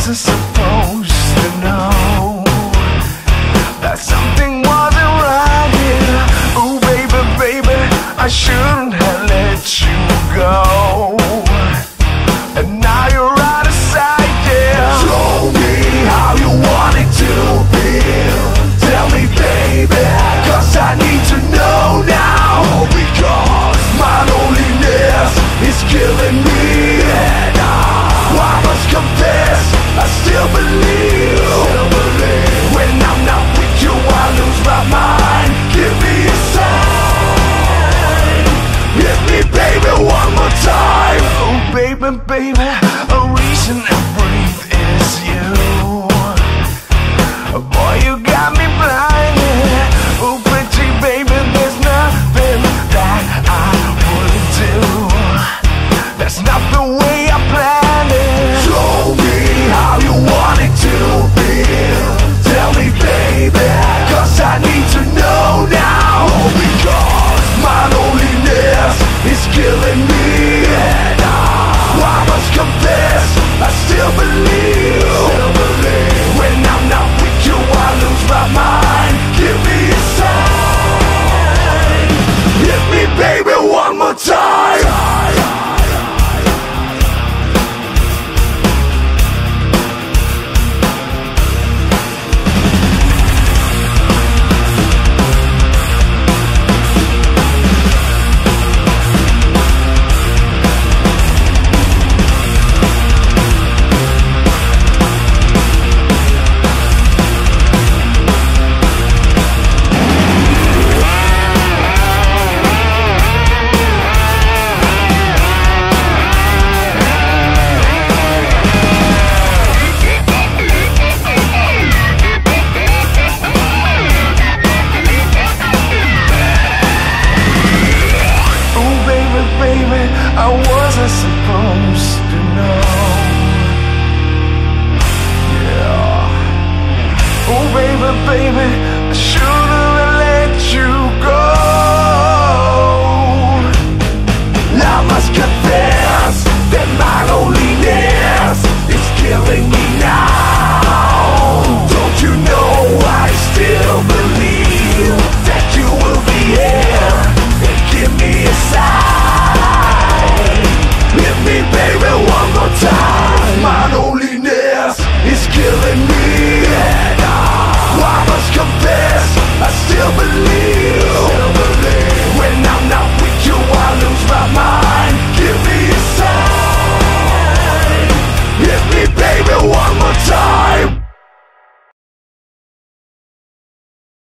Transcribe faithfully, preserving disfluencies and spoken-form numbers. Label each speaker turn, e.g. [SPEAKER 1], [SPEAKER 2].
[SPEAKER 1] wasn't supposed to know that something wasn't right here. Oh baby, baby, I shouldn't have let you go. And now you're out of sight, yeah. Show me how you want it to be. Tell me, baby, cause I need to know now. Oh, because my loneliness is killing me, and I must confess, I still believe, still believe. When I'm not with you, I lose my mind. Give me a sign. Hit me, baby, one more time. Oh, baby, baby, a reason to breathe is you. Oh, boy, you got me blinded. Oh, pretty baby, there's nothing that I wouldn't do. That's not the way I planned it. Show me how you want it to be. Tell me, baby, cause I need to know now. Oh, because my loneliness is killing me, and I, I must confess, I still believe, still believe. When I'm not with you, I lose my mind. Give me a sign. Hit me, baby, one more time. I wasn't supposed to know. Yeah. Oh baby, baby, I should